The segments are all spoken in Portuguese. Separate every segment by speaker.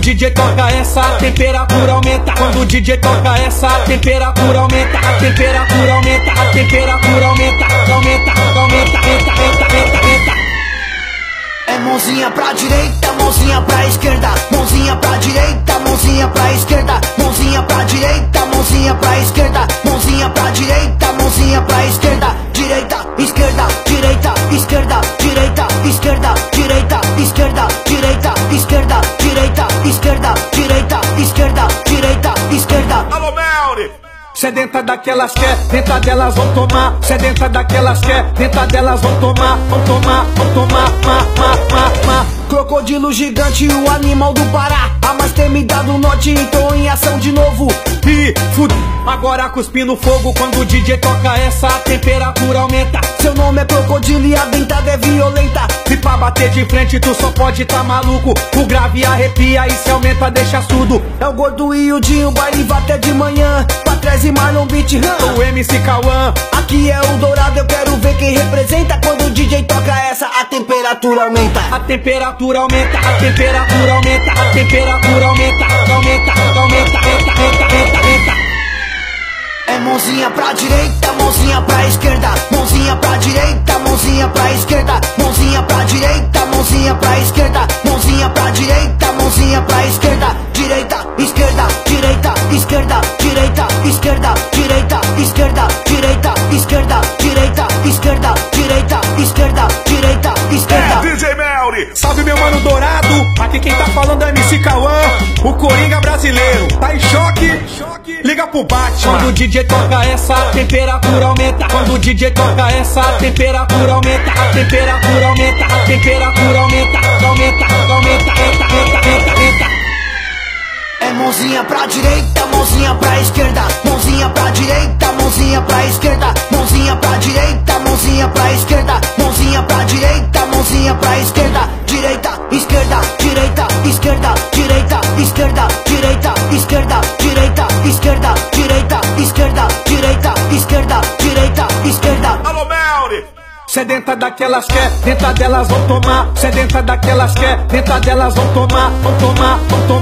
Speaker 1: DJ toca essa, a temperatura aumenta. Quando o DJ toca essa, a temperatura aumenta. A temperatura aumenta, a temperatura aumenta. Aumenta, aumenta, aumenta.
Speaker 2: É mãozinha pra direita, mãozinha pra esquerda. Mãozinha pra direita, mãozinha pra esquerda. Mãozinha pra direita, mãozinha pra esquerda. Mãozinha pra direita, mãozinha pra esquerda. Direita, esquerda, direita, esquerda, direita, esquerda, direita, esquerda, direita, esquerda, direita, esquerda, direita, esquerda, direita, esquerda.
Speaker 3: Alô, Melry!
Speaker 1: Sedenta daquelas quer, dentro delas vão tomar. Sedenta daquelas quer, dentro delas vão tomar. Vão tomar,
Speaker 2: Crocodilo gigante, o animal do Pará. A mais temida do norte, entrou em ação de novo.
Speaker 1: E agora cuspindo fogo. Quando o DJ toca essa, a temperatura aumenta.
Speaker 2: Seu nome é crocodilo e a dentada é violenta.
Speaker 1: E pra bater de frente tu só pode tá maluco. O grave arrepia e se aumenta deixa surdo.
Speaker 2: É o Gordo e o Dinho, baile vai até de manhã. Patrese e Marlon Beat,
Speaker 1: o MC Cauã.
Speaker 2: Aqui é o Dourado, eu quero ver quem representa. Quando o DJ toca essa, a temperatura aumenta.
Speaker 1: A temperatura aumenta, a temperatura aumenta. A temperatura aumenta, aumenta, aumenta, aumenta.
Speaker 2: É mãozinha pra direita, mãozinha pra esquerda. Mãozinha pra direita, mãozinha pra esquerda. Mãozinha pra direita, mãozinha pra esquerda. Mãozinha pra direita, mãozinha pra esquerda. Direita, esquerda, direita, esquerda, direita, esquerda, direita, esquerda, direita, esquerda, direita, esquerda, direita, esquerda, direita, esquerda.
Speaker 3: É DJ Melry!
Speaker 1: Salve meu mano Dourado, aqui quem tá falando é MC Cauã. O Coringa brasileiro, tá em choque? Liga pro Batman. Quando o DJ toca essa, a temperatura aumenta. Quando o DJ toca essa, a temperatura aumenta. A temperatura aumenta, a temperatura aumenta. Aumenta, aumenta, aumenta.
Speaker 2: É mãozinha pra direita, mãozinha pra esquerda. Mãozinha pra direita, mãozinha pra esquerda. Mãozinha pra direita, mãozinha pra esquerda. Mãozinha pra direita, mãozinha pra esquerda. Direita, esquerda, direita, esquerda, direita, esquerda, direita, esquerda, direita, esquerda, direita, esquerda, direita, esquerda, direita, esquerda.
Speaker 3: Alô, Melry!
Speaker 1: Sedenta daquelas quer, dentro delas vão tomar. Sedenta daquelas quer, dentro delas vão tomar. Vão tomar,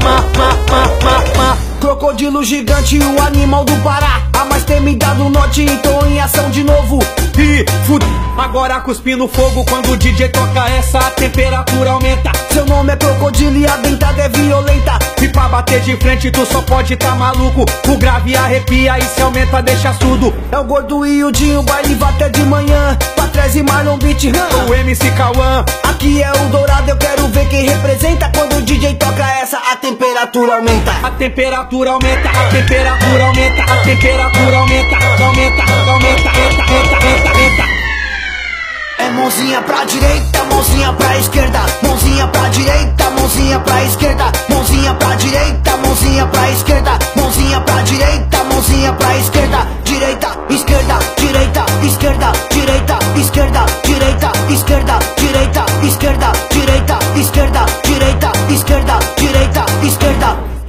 Speaker 2: Crocodilo gigante, o animal do Pará. A mais temida do norte, entrou em ação de novo.
Speaker 1: E agora cuspindo fogo. Quando o DJ toca essa, a temperatura aumenta.
Speaker 2: Seu nome é crocodilo e a dentada é violenta.
Speaker 1: E pra bater de frente tu só pode tá maluco. O grave arrepia e se aumenta deixa surdo.
Speaker 2: É o Gordo e o Dinho, baile vai até de manhã. Patrese e Marlon Beat,
Speaker 1: o MC Cauã.
Speaker 2: Aqui é o Dourado, eu quero ver quem representa. Quando o DJ toca essa, a temperatura aumenta.
Speaker 1: A temperatura aumenta, a temperatura aumenta. A temperatura aumenta, aumenta, aumenta, aumenta.
Speaker 2: É mãozinha pra direita, mãozinha pra esquerda. Mãozinha pra direita, mãozinha pra esquerda. Mãozinha pra direita, mãozinha pra esquerda. Mãozinha pra direita, mãozinha pra esquerda. Direita, esquerda, direita, esquerda, direita, esquerda, direita, esquerda, direita, esquerda, direita, esquerda, direita, esquerda, direita, esquerda.